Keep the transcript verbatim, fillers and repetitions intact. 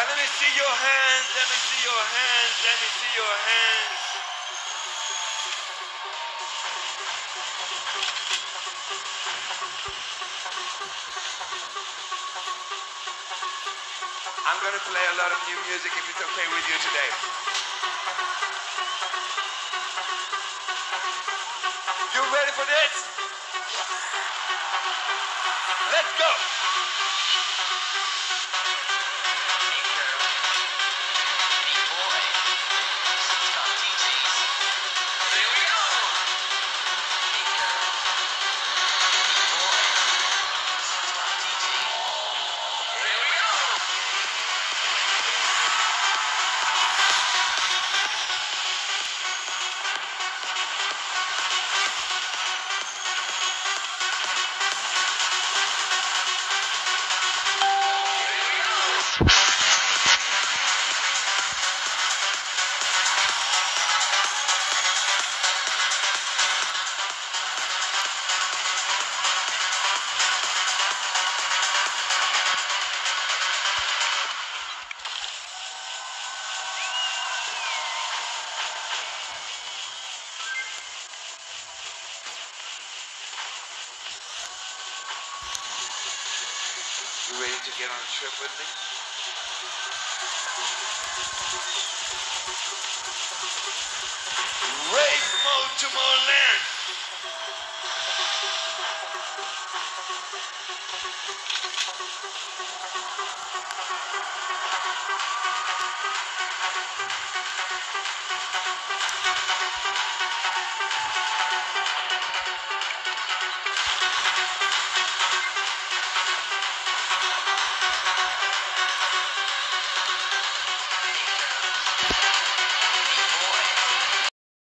let me see your hands. Let me see your hands. Let me see your hands. I'm going to play a lot of new music if it's okay with you today. You ready for this? Let's go. You ready to get on a trip with me? Rave mode tomorrow.